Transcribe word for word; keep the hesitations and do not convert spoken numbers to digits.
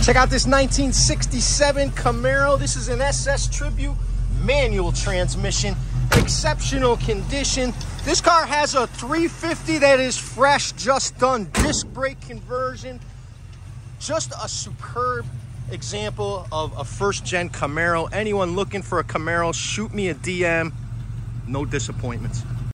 Check out this nineteen sixty-seven Camaro. This is an S S Tribute manual transmission, exceptional condition. This car has a three fifty that is fresh, just done, disc brake conversion. Just a superb example of a first gen Camaro. Anyone looking for a Camaro, shoot me a D M. No disappointments.